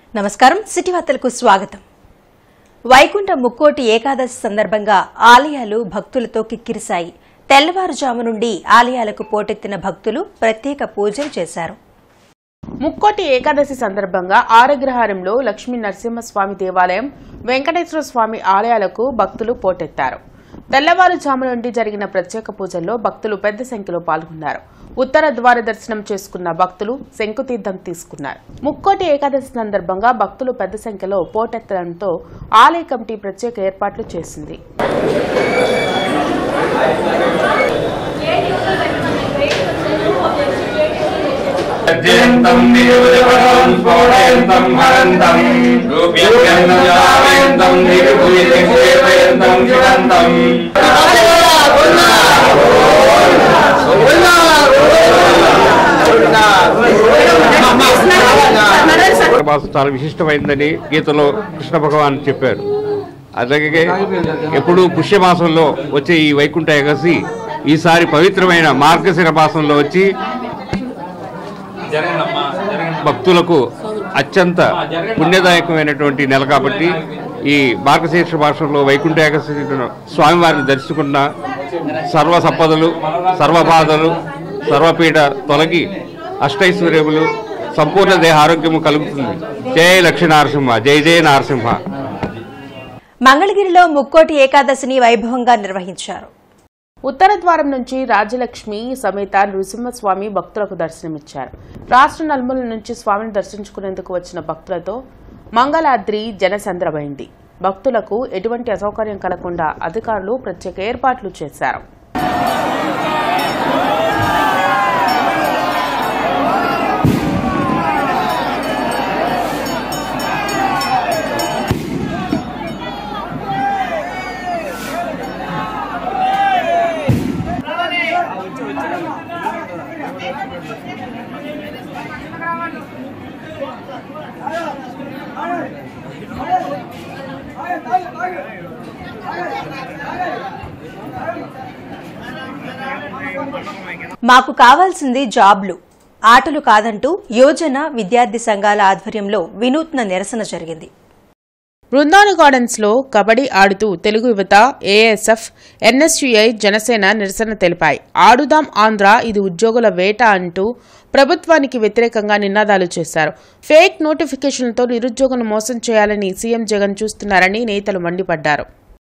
నమస్కారం సిటీ వార్తలకు స్వాగతం. వైకుంఠ ముక్కోటి ఏకాదశి సందర్భంగా ఆలయాలు భక్తులతో కిక్కిరిశాయి. తెల్లవారుజాము నుండి ఆలయాలకు పోటెత్తిన భక్తులు ప్రత్యేక పూజలు చేశారు. ముక్కోటి ఏకాదశి సందర్భంగా ఆరగ్రహారంలో లక్ష్మీ నరసింహస్వామి దేవాలయం, వెంకటేశ్వర స్వామి ఆలయాలకు భక్తులు పోటెత్తారు. తెల్లవారుజాము నుండి జరిగిన ప్రత్యేక పూజల్లో భక్తులు పెద్ద సంఖ్యలో పాల్గొన్నారు. ఉత్తర ద్వార దర్శనం చేసుకున్న భక్తులు శంకుతీర్థం తీసుకున్నారు. ముక్కోటి ఏకాదశి సందర్భంగా భక్తులు పెద్ద సంఖ్యలో పోటెత్తడంతో ఆలయ కమిటీ ప్రత్యేక ఏర్పాట్లు చేసింది. చాలా విశిష్టమైందని గీతలో కృష్ణ భగవాన్ చెప్పారు. అలాగే ఎప్పుడు పుష్యమాసంలో వచ్చే ఈ వైకుంఠ ఏకాదశి ఈసారి పవిత్రమైన మార్గశిర మాసంలో వచ్చి భక్తులకు అత్యంత పుణ్యదాయకమైనటువంటి నెల కాబట్టి ఈ మార్గశీర్ష మాసంలో వైకుంఠ ఏకాదశి స్వామివారిని దర్శించుకున్న సర్వ సంపదలు, సర్వబాధలు, సర్వపీడ తొలగి అష్టైశ్వర్యములు, సంపూర్ణ దేహ ఆరోగ్యము కలుగుతుంది. జయ లక్ష్మీ నరసింహ, జయ జయ నరసింహ. మంగళగిరిలో ముక్కోటి ఏకాదశిని వైభవంగా నిర్వహించారు. ఉత్తర ద్వారం నుంచి రాజ్యలక్ష్మి సమేత నృసింహస్వామి భక్తులకు దర్శనమిచ్చారు. రాష్ట్ర నలుమూల నుంచి స్వామిని దర్శించుకునేందుకు వచ్చిన భక్తులతో మంగళాద్రి జనసంద్రమైంది. భక్తులకు ఎటువంటి అసౌకర్యం కలగకుండా అధికారులు ప్రత్యేక ఏర్పాట్లు చేశారు. మాకు కావాల్సింది జాబ్లు, ఆటలు కాదంటూ యోజన విద్యార్థి సంఘాల ఆధ్వర్యంలో వినూత్న నిరసన జరిగింది. బృందావన గార్డెన్స్ లో కబడ్డీ ఆడుతూ తెలుగు యువత, ఏఎస్ఎఫ్, ఎన్ఎస్యుఐ, జనసేన నిరసన తెలిపాయి. ఆడుదాం ఆంధ్ర, ఇది ఉద్యోగుల వేట అంటూ ప్రభుత్వానికి వ్యతిరేకంగా నినాదాలు చేశారు. ఫేక్ నోటిఫికేషన్లతో నిరుద్యోగులను మోసం చేయాలని సీఎం జగన్ చూస్తున్నారని నేతలు మండిపడ్డారు.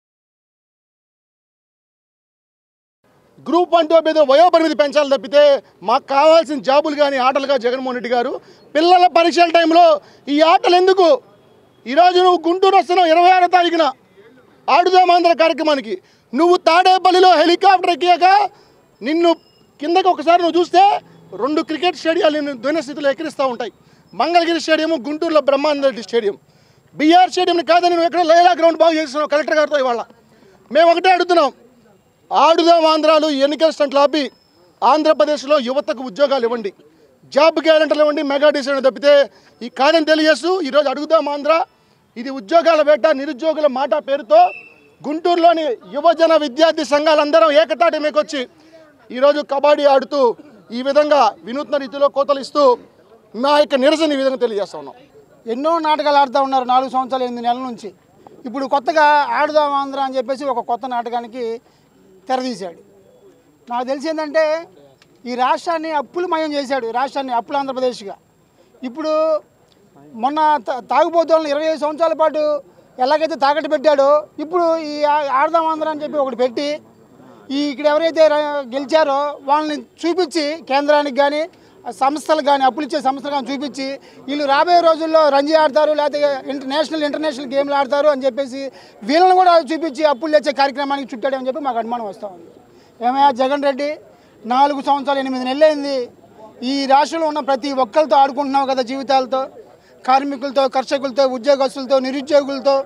గ్రూప్ 1 మీద వయోపరిమితి పెంచాలి తప్పితే మాకు కావాల్సిన జాబులు కానీ ఆటలుగా జగన్మోహన్ రెడ్డి గారు పిల్లల పరీక్షల టైంలో ఈ ఆటలు ఎందుకు? ఈరోజు నువ్వు గుంటూరు వస్తున్నావు 26వ తారీఖున ఆడుదాం ఆంధ్ర కార్యక్రమానికి. నువ్వు తాడేపల్లిలో హెలికాప్టర్ ఎక్కాక నిన్ను కిందకి ఒకసారి నువ్వు చూస్తే 2 క్రికెట్ స్టేడియాలు నిన్ను ధ్వనిస్థితిలో ఎక్కిరిస్తూ ఉంటాయి. మంగళగిరి స్టేడియం, గుంటూరులో బ్రహ్మానంద రెడ్డి స్టేడియం. బీఆర్ స్టేడియంని కాదని నువ్వు ఎక్కడ లైలా గ్రౌండ్ బాగు చేస్తున్నావు కలెక్టర్ గారితో. ఇవాళ మేము ఒకటే అడుగుతున్నాం, ఆడుదాం ఆంధ్రాలు ఎన్నికల స్టంట్లు ఆపి ఆంధ్రప్రదేశ్లో యువతకు ఉద్యోగాలు ఇవ్వండి, జాబ్ గ్యారెంటీలు ఇవ్వండి, మెగా డిసిషన్ తప్పితే ఈ కార్యం తెలియజేస్తూ ఈరోజు అడుగుదాం ఆంధ్ర, ఇది ఉద్యోగాల వేట, నిరుద్యోగుల మాట పేరుతో గుంటూరులోని యువజన విద్యార్థి సంఘాలందరం ఏకతాటి మీకొచ్చి ఈరోజు కబడ్డీ ఆడుతూ ఈ విధంగా వినూత్న రీతిలో కోతలిస్తూ మా యొక్క నిరసన ఈ విధంగా తెలియజేస్తా ఉన్నాం. ఎన్నో నాటకాలు ఆడుతూ ఉన్నారు 4 సంవత్సరాలు 8 నెలల నుంచి. ఇప్పుడు కొత్తగా ఆడుదాం ఆంధ్ర అని చెప్పేసి ఒక కొత్త నాటకానికి తెరదీశాడు. నాకు తెలిసి ఏంటంటే ఈ రాష్ట్రాన్ని అప్పులమయం చేశాడు, రాష్ట్రాన్ని అప్పుల ఆంధ్రప్రదేశ్గా. ఇప్పుడు మొన్న తాగుబోతులను 25 సంవత్సరాల పాటు ఎలాగైతే తాకట్టు పెట్టాడో ఇప్పుడు ఈ ఆడుదాం ఆంధ్ర అని చెప్పి ఒకటి పెట్టి ఇక్కడ ఎవరైతే గెలిచారో వాళ్ళని చూపించి కేంద్రానికి కానీ సంస్థలు కానీ అప్పులు ఇచ్చే సంస్థలు కానీ చూపించి వీళ్ళు రాబోయే రోజుల్లో రంజీ ఆడతారు, లేకపోతే ఇంటర్నేషనల్ గేమ్లు ఆడతారు అని చెప్పేసి వీళ్ళని కూడా చూపించి అప్పులు తెచ్చే కార్యక్రమానికి చుట్టాడని చెప్పి మాకు అనుమానం వస్తూ ఉంది. ఏమయ్యా జగన్ రెడ్డి, 4 సంవత్సరాలు 8 నెలలు అయింది. ఈ రాష్ట్రంలో ఉన్న ప్రతి ఒక్కరితో ఆడుకుంటున్నావు కదా, జీవితాలతో, కార్మికులతో, కర్షకులతో, ఉద్యోగస్తులతో, నిరుద్యోగులతో,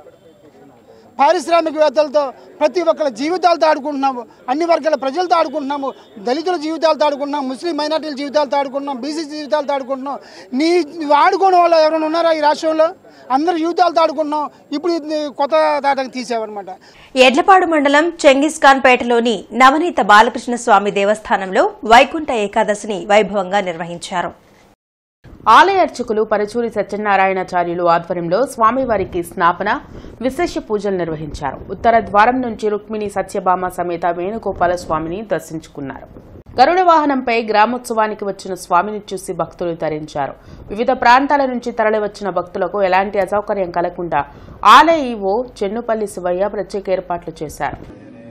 పారిశ్రామికవేత్తలతో, ప్రతి ఒక్కరి జీవితాలతో ఆడుకుంటున్నాము. అన్ని వర్గాల ప్రజలతో ఆడుకుంటున్నాము. దళితుల జీవితాలతో ఆడుకుంటున్నాం, ముస్లిం మైనార్టీల జీవితాలతో ఆడుకుంటున్నాం, బీసీ జీవితాలతో ఆడుకుంటున్నాం. నువ్వు ఆడుకోవడం వల్ల ఎవరైనా ఉన్నారా ఈ రాష్ట్రంలో? అందరు జీవితాలతో ఆడుకుంటున్నాం. ఇప్పుడు కొత్త దాటకు తీసావన్నమాట. ఎడ్లపాడు మండలం చెంగిస్ ఖాన్ పేటలోని నవనీత బాలకృష్ణ స్వామి దేవస్థానంలో వైకుంఠ ఏకాదశిని వైభవంగా నిర్వహించారు. ఆలయ అర్చకులు పరచూరి సత్యనారాయణాచార్యులు ఆధ్వర్యంలో స్వామివారికి స్నాపన విశేష పూజలు నిర్వహించారు. ఉత్తర ద్వారం నుంచి రుక్మిణి సత్యభామ సమేత వేణుగోపాల స్వామిని దర్శించుకున్నారు. గరుడ వాహనంపై గ్రామోత్సవానికి వచ్చిన స్వామిని చూసి భక్తులు తరించారు. వివిధ ప్రాంతాల నుంచి తరలివచ్చిన భక్తులకు ఎలాంటి అసౌకర్యం కలగకుండా ఆలయ ఈవో చెన్నుపల్లి శివయ్య ప్రత్యేక ఏర్పాట్లు చేశారు.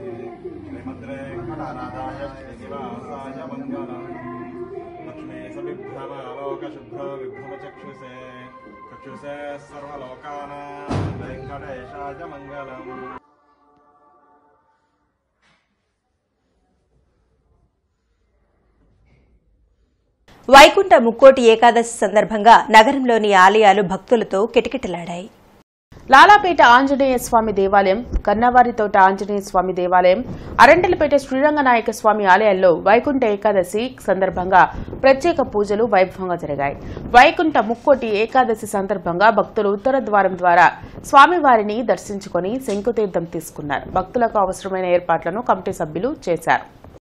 వైకుంఠ ముక్కోటి ఏకాదశి సందర్భంగా నగరంలోని ఆలయాలు భక్తులతో కిటకిటలాడాయి. లాలాపేట ఆంజనేయ స్వామి దేవాలయం, కన్నవారితోట ఆంజనేయ స్వామి దేవాలయం, అరంటలపేట శ్రీరంగనాయక స్వామి ఆలయాల్లో వైకుంఠ ఏకాదశి సందర్భంగా ప్రత్యేక పూజలు వైభవంగా జరిగాయి. వైకుంఠ ముక్కోటి ఏకాదశి సందర్భంగా భక్తులు ఉత్తర ద్వారం ద్వారా స్వామివారిని దర్శించుకుని శంకుతీర్థం తీసుకున్నారు. భక్తులకు అవసరమైన ఏర్పాట్లను కమిటీ సభ్యులు చేశారు.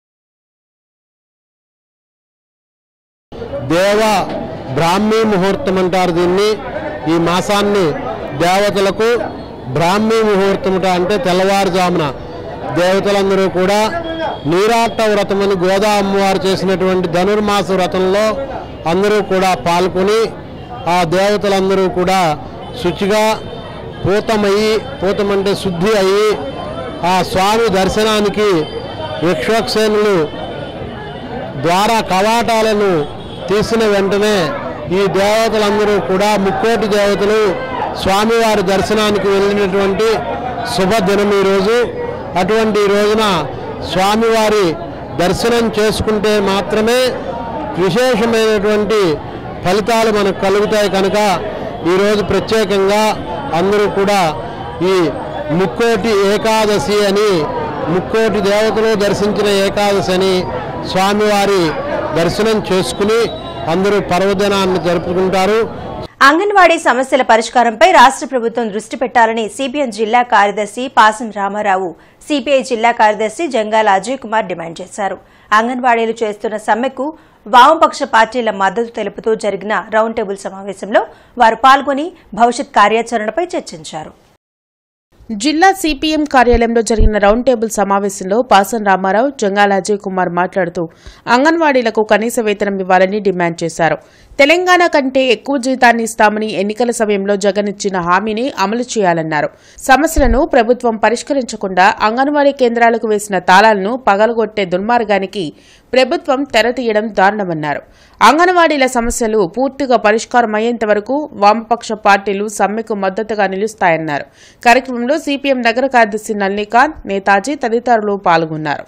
దేవ బ్రాహ్మీ ముహూర్తం అంటారు దీన్ని. ఈ మాసాన్ని దేవతలకు బ్రాహ్మీ ముహూర్తం అంటే తెల్లవారుజామున దేవతలందరూ కూడా నీరాట వ్రతం అని గోదా అమ్మవారు చేసినటువంటి ధనుర్మాస వ్రతంలో అందరూ కూడా పాల్గొని ఆ దేవతలందరూ కూడా శుచిగా పూతమంటే శుద్ధి అయ్యి ఆ స్వామి దర్శనానికి యక్షోక్షేణులు ద్వారా కవాటాలను తీసిన వెంటనే ఈ దేవతలందరూ కూడా ముక్కోటి దేవతలు స్వామివారి దర్శనానికి వెళ్ళినటువంటి శుభదినం ఈరోజు. అటువంటి రోజున స్వామివారి దర్శనం చేసుకుంటే మాత్రమే విశేషమైనటువంటి ఫలితాలు మనకు కలుగుతాయి. కనుక ఈరోజు ప్రత్యేకంగా అందరూ కూడా ఈ ముక్కోటి ఏకాదశి అని, ముక్కోటి దేవతలు దర్శించిన ఏకాదశి అని స్వామివారి దర్శనం చేసుకుని అందరూ పర్వదినాన్ని జరుపుకుంటారు. అంగన్వాడీ సమస్యల పరిష్కారంపై రాష్ట్ర ప్రభుత్వం దృష్టి పెట్టాలని సిపిఎం జిల్లా కార్యదర్శి పాసం రామారావు, సిపిఐ జిల్లా కార్యదర్శి జంగాల అజయ్ కుమార్ డిమాండ్ చేశారు. అంగన్వాడీలు చేస్తున్న సమ్మెకు వామపక్ష పార్టీల మద్దతు తెలుపుతూ జరిగిన రౌండ్ టేబుల్ సమావేశంలో వారు పాల్గొని భవిష్యత్ కార్యాచరణపై చర్చించారు. జిల్లా సిపిఎం కార్యాలయంలో జరిగిన రౌండ్ టేబుల్ సమావేశంలో పాసం రామారావు, జంగాల అజయ్ కుమార్ మాట్లాడుతూ అంగన్వాడీలకు కనీస వేతనం ఇవ్వాలని డిమాండ్ చేశారు. తెలంగాణ కంటే ఎక్కువ జీతాన్ని ఇస్తామని ఎన్నికల సమయంలో జగన్ ఇచ్చిన హామీని అమలు చేయాలన్నారు. సమస్యలను ప్రభుత్వం పరిష్కరించకుండా అంగన్వాడీ కేంద్రాలకు వేసిన తాళాలను పగలగొట్టే దుర్మార్గానికి ప్రభుత్వం తెరతీయడం దారుణమన్నారు. అంగన్వాడీల సమస్యలు పూర్తిగా పరిష్కారమయ్యేంత వరకు వామపక్ష పార్టీలు సమ్మెకు మద్దతుగా నిలుస్తాయన్నారు. కార్యక్రమంలో సిపిఎం నగర కార్యదర్శి నల్లికాంత్, నేతాజీ తదితరులు పాల్గొన్నారు.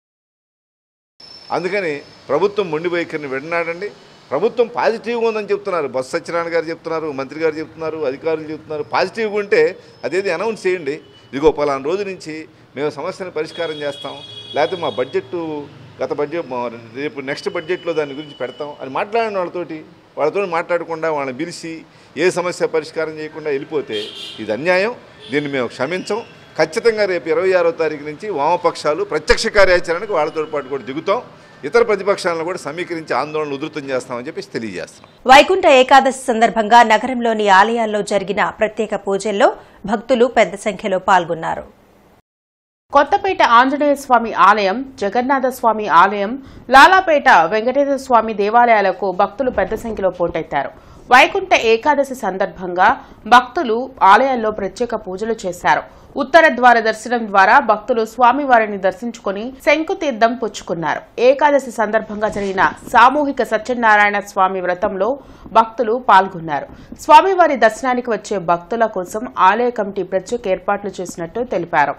అందుకని ప్రభుత్వం మొండి వైఖరిని విడనాడండి. ప్రభుత్వం పాజిటివ్గా ఉందని చెప్తున్నారు. బొత్స సత్యనారాయణ గారు చెప్తున్నారు, మంత్రి గారు చెప్తున్నారు, అధికారులు చెప్తున్నారు. పాజిటివ్గా ఉంటే అదేది అనౌన్స్ చేయండి. ఇదిగో పలానా రోజు నుంచి మేము సమస్యను పరిష్కారం చేస్తాం, లేకపోతే మా బడ్జెట్ గత బడ్జెట్ రేపు నెక్స్ట్ బడ్జెట్లో దాని గురించి పెడతాం అని మాట్లాడిన వాళ్ళతో మాట్లాడకుండా వాళ్ళని పిలిచి ఏ సమస్య పరిష్కారం చేయకుండా వెళ్ళిపోతే ఇది అన్యాయం. దీన్ని మేము క్షమించం. ఖచ్చితంగా రేపు 26వ తారీఖు నుంచి వామపక్షాలు ప్రత్యక్ష కార్యాచరణకు వాళ్ళతో పాటు కూడా దిగుతాం. ఇతర ప్రతిపక్షాలను కూడా సమీకరించి ఆందోళనలు ఉధృతం చేస్తామని చెప్పి తెలియజేస్తాం. వైకుంఠ ఏకాదశి సందర్భంగా నగరంలోని ఆలయాల్లో జరిగిన ప్రత్యేక పూజల్లో భక్తులు పెద్ద సంఖ్యలో పాల్గొన్నారు. కొత్తపేట ఆంజనేయ స్వామి ఆలయం, జగన్నాథ స్వామి ఆలయం, లాలాపేట వెంకటేశ్వర స్వామి దేవాలయాలకు భక్తులు పెద్ద సంఖ్యలో పోటెత్తారు. వైకుంఠ ఏకాదశి సందర్భంగా భక్తులు ఆలయాల్లో ప్రత్యేక పూజలు చేశారు. ఉత్తర ద్వార దర్శనం ద్వారా భక్తులు స్వామివారిని దర్శించుకుని శంకుతీర్థం పుచ్చుకున్నారు. ఏకాదశి సందర్భంగా జరిగిన సామూహిక సత్యనారాయణ స్వామి వ్రతంలో భక్తులు పాల్గొన్నారు. స్వామివారి దర్శనానికి వచ్చే భక్తుల కోసం ఆలయ కమిటీ ప్రత్యేక ఏర్పాట్లు చేసినట్టు తెలిపారు.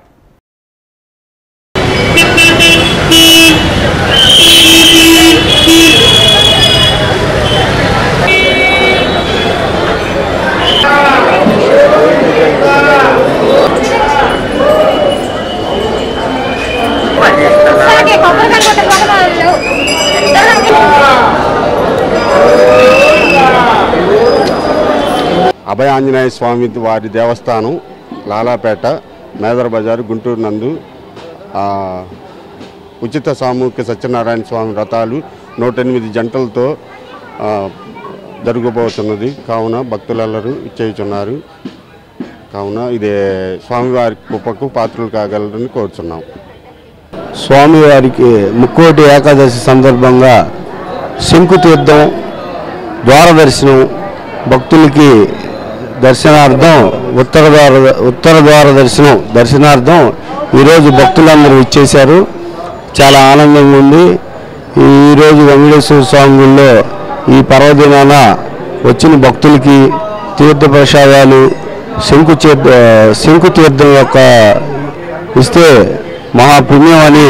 అభయ ఆంజనేయ స్వామి వారి దేవస్థానం లాలాపేట మేదర్ బజారు గుంటూరు నందు ఉచిత సామూహిక సత్యనారాయణ స్వామి వ్రతాలు 108 జంటలతో జరగబోతున్నది. కావున భక్తులందరూ ఇచ్చేయుచున్నారు. కావున ఇదే స్వామివారి కృపకు పాత్రలు కాగలరని కోరుచున్నాం. స్వామివారికి ముక్కోటి ఏకాదశి సందర్భంగా శంకుతీర్థం ద్వార దర్శనం భక్తులకి దర్శనార్థం ఉత్తర ద్వార దర్శనార్థం ఈరోజు భక్తులందరూ ఇచ్చేశారు. చాలా ఆనందంగా ఉంది. ఈరోజు వెంకటేశ్వర స్వామి గుడిలో ఈ పర్వదినాన వచ్చిన భక్తులకి తీర్థ ప్రసాదాలు శంకుతీర్థం యొక్క ఇస్తే మహాపుణ్యం అని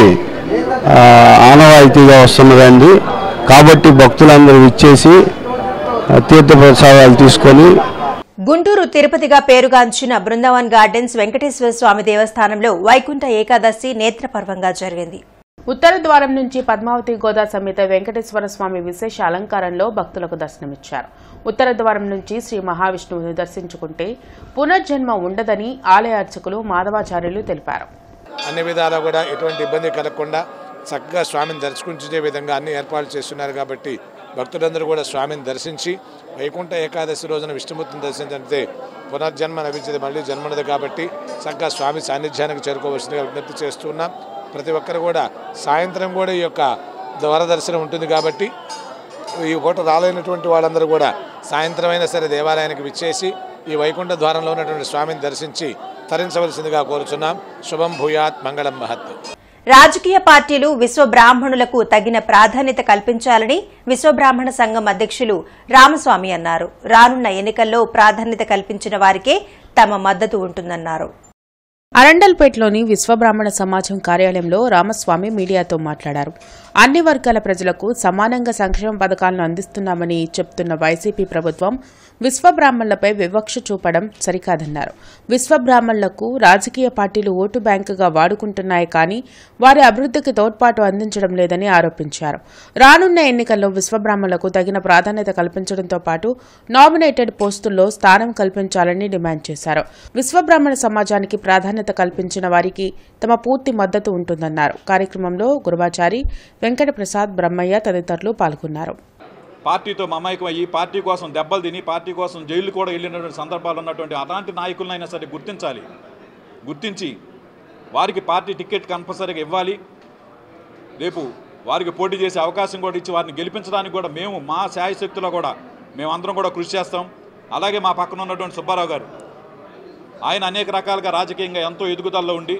ఆనవాయితీగా వస్తున్నదండి. కాబట్టి భక్తులందరూ ఇచ్చేసి తీర్థ ప్రసాదాలు తీసుకొని గుంటూరు తిరుపతిగా పేరుగాంచిన బృందావన్ గార్డెన్స్ వెంకటేశ్వర స్వామి దేవస్థానంలో వైకుంఠ ఏకాదశి నేత్రపర్వంగా జరిగింది. ఉత్తర ద్వారం నుంచి పద్మావతి గోదా సమేత వెంకటేశ్వర స్వామి విశేష అలంకారంలో భక్తులకు దర్శనమిచ్చారు. ఉత్తర ద్వారం నుంచి శ్రీ మహావిష్ణువుని దర్శించుకుంటే పునర్జన్మ ఉండదని ఆలయ అర్చకులు మాధవాచార్యులు తెలిపారు. అన్ని విధాలా కూడా ఎటువంటి ఇబ్బంది కలగకుండా చక్కగా స్వామిని దర్శించే విధంగా అన్ని ఏర్పాట్లు చేస్తున్నారు. కాబట్టి భక్తులందరూ కూడా స్వామిని దర్శించి వైకుంఠ ఏకాదశి రోజున విష్ణుమూర్తిని దర్శించితే పునర్జన్మ లభించేది, మళ్ళీ జన్మనది. కాబట్టి చక్కగా స్వామి సాన్నిధ్యానికి చేరుకోవాల్సిందిగా విజ్ఞప్తి చేస్తున్నాం. ప్రతి ఒక్కరు కూడా సాయంత్రం కూడా ఈ యొక్క ద్వార దర్శనం ఉంటుంది. కాబట్టి ఈ పూట రాలేనటువంటి వాళ్ళందరూ కూడా సాయంత్రం అయినా సరే దేవాలయానికి విచ్చేసి ఈ వైకుంఠ ద్వారంలో ఉన్నటువంటి స్వామిని దర్శించి తరించవలసిందిగా కోరుచున్నాం. శుభం భూయాత్, మంగళం మహత్. రాజకీయ పార్టీలు విశ్వబ్రాహ్మణులకు తగిన ప్రాధాన్యత కల్పించాలని విశ్వబ్రాహ్మణ సంఘం అధ్యక్షులు రామస్వామి అన్నారు. రానున్న ఎన్నికల్లో ప్రాధాన్యత కల్పించిన వారికే తమ మద్దతు ఉంటుందన్నారు. అరండల్పేటలోని విశ్వబ్రాహ్మణ సమాజం కార్యాలయంలో రామస్వామి మీడియాతో మాట్లాడారు. అన్ని వర్గాల ప్రజలకు సమానంగా సంక్షేమ పథకాలను అందిస్తున్నామని చెప్తున్న వైసీపీ ప్రభుత్వం విశ్వబ్రాహ్మణులపై వివక్ష చూపడం సరికాదన్నారు. విశ్వబ్రాహ్మణులకు రాజకీయ పార్టీలు ఓటు బ్యాంకుగా వాడుకుంటున్నాయి కానీ వారి అభివృద్ధికి తోడ్పాటు అందించడం లేదని ఆరోపించారు. రానున్న ఎన్నికల్లో విశ్వబ్రాహ్మణులకు తగిన ప్రాధాన్యత కల్పించడంతో పాటు నామినేటెడ్ పోస్టుల్లో స్థానం కల్పించాలని డిమాండ్ చేశారు. విశ్వబ్రాహ్మణ సమాజానికి ప్రాధాన్యత కల్పించిన వారికి తమ పూర్తి మద్దతు ఉంటుందన్నారు. కార్యక్రమంలో గురువాచారి, వెంకట ప్రసాద్, బ్రహ్మయ్య తదితరులు పాల్గొన్నారు. పార్టీతో మమైకం అయ్యి పార్టీ కోసం దెబ్బలు తిని పార్టీ కోసం జైలు కూడా వెళ్ళినటువంటి సందర్భాలు ఉన్నటువంటి అలాంటి నాయకులనైనా సరే గుర్తించి వారికి పార్టీ టికెట్ కంపల్సరీగా ఇవ్వాలి. రేపు వారికి పోటీ చేసే అవకాశం కూడా ఇచ్చి వారిని గెలిపించడానికి కూడా మేము మా శాయశక్తిలో కూడా మేమందరం కూడా కృషి చేస్తాం. అలాగే మా పక్కన ఉన్నటువంటి సుబ్బారావు గారు, ఆయన అనేక రకాలుగా రాజకీయంగా ఎంతో ఎదుగుదలలో ఉండి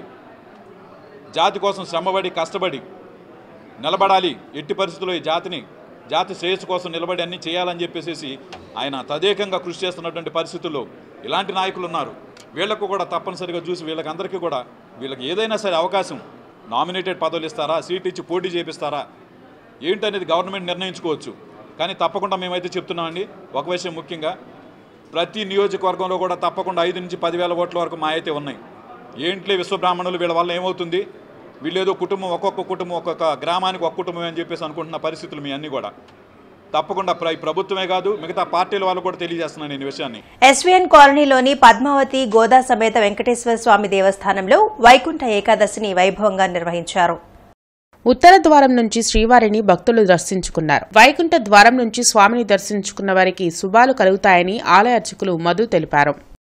జాతి కోసం శ్రమపడి కష్టపడి నిలబడాలి, ఎట్టి పరిస్థితుల్లో ఈ జాతి శ్రేయస్సు కోసం నిలబడి అన్నీ చేయాలని చెప్పేసి ఆయన తదేకంగా కృషి చేస్తున్నటువంటి పరిస్థితుల్లో ఇలాంటి నాయకులు ఉన్నారు. వీళ్లకు కూడా తప్పనిసరిగా చూసి వీళ్ళకందరికీ కూడా వీళ్ళకి ఏదైనా సరే అవకాశం, నామినేటెడ్ పదవులు ఇస్తారా, సీట్ ఇచ్చి పోటీ చేపిస్తారా ఏంటనేది గవర్నమెంట్ నిర్ణయించుకోవచ్చు. కానీ తప్పకుండా మేమైతే చెప్తున్నామండి, ఒక విషయం ముఖ్యంగా ప్రతి నియోజకవర్గంలో కూడా తప్పకుండా 5 నుంచి 10,000 ఓట్ల వరకు మా అయితే ఉన్నాయి. ఏంట్లే విశ్వబ్రాహ్మణులు వీళ్ళ వల్ల ఏమవుతుంది, వీళ్ళేదో కుటుంబం, ఒక్కొక్క గ్రామానికి ఒక కుటుంబం అని చెప్పేసి అనుకుంటున్న పరిస్థితులు మీ అన్నీ కూడా తప్పకుండా ప్రభుత్వమే కాదు మిగతా పార్టీల వాళ్ళు కూడా తెలియజేస్తున్నాను నేను ఈ విషయాన్ని. ఎస్వీఎన్ కాలనీలోని పద్మావతి గోదా సమేత వెంకటేశ్వర స్వామి దేవస్థానంలో వైకుంఠ ఏకాదశిని వైభవంగా నిర్వహించారు. ఉత్తర ద్వారం నుంచి శ్రీవారిని భక్తులు దర్శించుకున్నారు. వైకుంఠ ద్వారం నుంచి స్వామిని దర్శించుకున్న వారికి శుభాలు కలుగుతాయని ఆలయ అర్చకులు మధు తెలిపారు.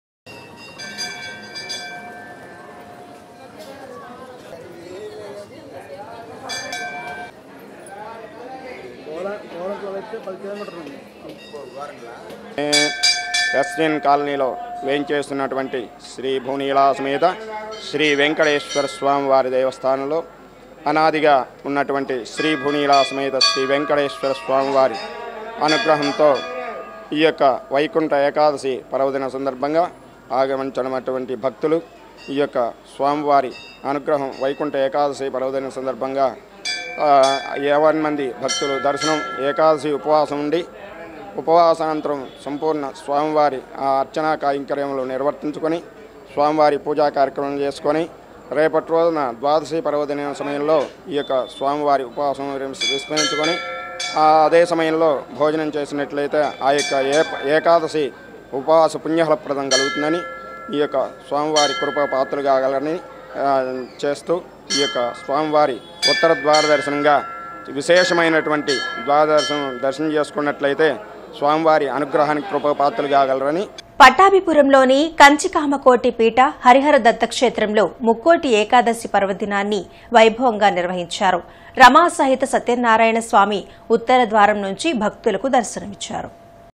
ఎస్వీఎన్ కాలనీలో వేయించేస్తున్నటువంటి శ్రీ భూనీలా సమేత శ్రీ వెంకటేశ్వర స్వామి వారి దేవస్థానంలో అనాదిగా ఉన్నటువంటి శ్రీ భూనీలా సమేత శ్రీ వెంకటేశ్వర స్వామివారి అనుగ్రహంతో ఈ యొక్క వైకుంఠ ఏకాదశి పర్వదిన సందర్భంగా ఆగమించినటువంటి భక్తులు ఈ యొక్క స్వామివారి అనుగ్రహం వైకుంఠ ఏకాదశి పర్వదిన సందర్భంగా 50 మంది భక్తులు దర్శనం, ఏకాదశి ఉపవాసం ఉండి ఉపవాసానంతరం సంపూర్ణ స్వామివారి అర్చనా కైంకర్యములు నిర్వర్తించుకొని స్వామివారి పూజా కార్యక్రమం చేసుకొని రేపటి రోజున ద్వాదశి పర్వదిన సమయంలో ఈ యొక్క స్వామివారి ఉపవాసం విస్మరించుకొని అదే సమయంలో భోజనం చేసినట్లయితే ఆ యొక్క ఏకాదశి ఉపవాస పుణ్యఫలప్రదం కలుగుతుందని ఈ యొక్క స్వామివారి కృప పాత్రలు కాగలని చేస్తూ ఈ యొక్క స్వామివారి ఉత్తర ద్వార దర్శనంగా విశేషమైనటువంటి దర్శనం చేసుకున్నట్లయితే స్వామివారి అనుగ్రహానికి కృపపాత్రలు కాగలరని. పట్టాభిపురంలోని కంచికామకోటి పీఠ హరిహర దత్తక్షేత్రంలో ముక్కోటి ఏకాదశి పర్వదినాన్ని వైభవంగా నిర్వహించారు. రమా సహిత సత్యనారాయణ స్వామి ఉత్తర ద్వారం నుంచి భక్తులకు దర్శనమిచ్చారు.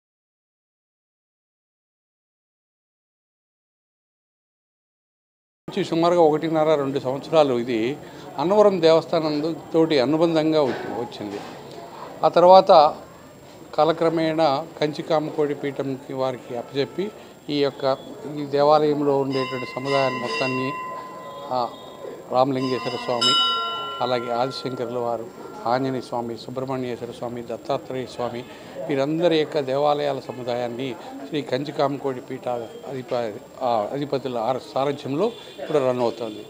సుమారుగా 1.5-2 సంవత్సరాలు ఇది అన్నవరం దేవస్థానం తోటి అనుబంధంగా వచ్చింది. ఆ తర్వాత కాలక్రమేణా కంచికామకోటి పీఠంకి వారికి అప్పచెప్పి ఈ దేవాలయంలో ఉండేటువంటి సముదాయాన్ని మొత్తాన్ని రామలింగేశ్వర స్వామి, అలాగే ఆదిశంకరుల వారు, ఆంజనేయ స్వామి, సుబ్రహ్మణ్యేశ్వర స్వామి, దత్తాత్రేయ స్వామి వీరందరి యొక్క దేవాలయాల సముదాయాన్ని శ్రీ కంచికామకోటి పీఠ అధిపతుల సారథ్యంలో ఇప్పుడు రన్ అవుతుంది.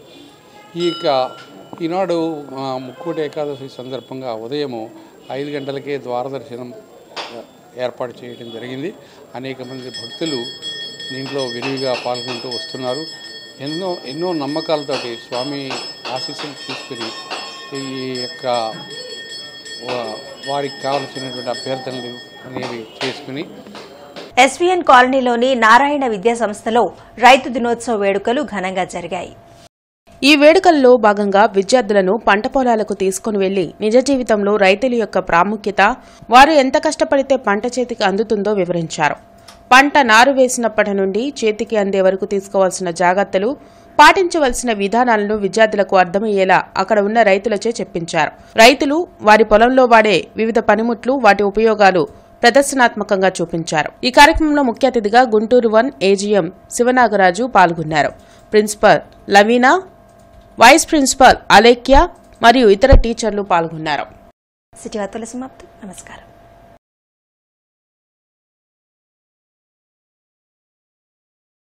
ఈనాడు ముక్కోటి ఏకాదశి సందర్భంగా ఉదయము 5 గంటలకే ద్వారదర్శనం ఏర్పాటు చేయడం జరిగింది. అనేక మంది భక్తులు దీంట్లో విరివిగా పాల్గొంటూ వస్తున్నారు. ఎన్నో నమ్మకాలతోటి స్వామి ఆశీస్సులు తీసుకుని ఈ యొక్క వారికి కావలసినటువంటి అభ్యర్థనలు అనేవి చేసుకుని ఎస్వీఎన్ కాలనీలోని నారాయణ విద్యా సంస్థలో రైతు దినోత్సవ వేడుకలు ఘనంగా జరిగాయి. ఈ వేడుకల్లో భాగంగా విద్యార్థులను పంట పొలాలకు తీసుకుని వెళ్లి నిజ జీవితంలో రైతుల యొక్క ప్రాముఖ్యత, వారు ఎంత కష్టపడితే పంట చేతికి అందుతుందో వివరించారు. పంట నారు వేసినప్పటి నుండి చేతికి అందే వరకు తీసుకోవాల్సిన జాగ్రత్తలు, పాటించవలసిన విధానాలను విద్యార్థులకు అర్థమయ్యేలా అక్కడ ఉన్న రైతులచే చెప్పించారు. రైతులు వారి పొలంలో వాడే వివిధ పనిముట్లు, వాటి ఉపయోగాలు ప్రదర్శనాత్మకంగా చూపించారు. ఈ కార్యక్రమంలో ముఖ్య అతిథిగా గుంటూరు 1 ఏజీఎం శివనాగరాజు పాల్గొన్నారు. Principal Lavina, vice principal Alekhya మరియు ఇతర టీచర్లు పాల్గొన్నారు. సిటీ వార్తల సమాప్తం. నమస్కారం.